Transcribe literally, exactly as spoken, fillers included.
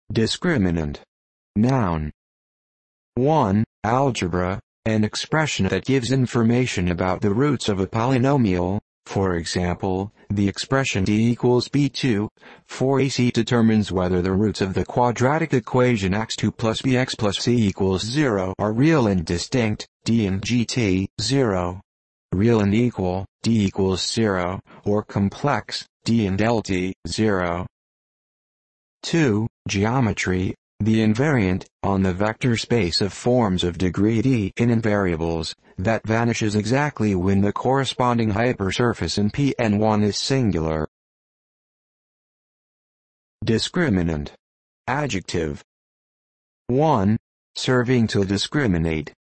Discriminant. Noun. one. Algebra, an expression that gives information about the roots of a polynomial. For example, the expression d equals b two, for A C determines whether the roots of the quadratic equation x two plus bx plus c equals zero are real and distinct, d and gt, zero. Real and equal, d equals zero, or complex, d and lt, zero. two. Geometry, the invariant, on the vector space of forms of degree d in invariables, that vanishes exactly when the corresponding hypersurface in P N one is singular. Discriminant. Adjective. one. Serving to discriminate,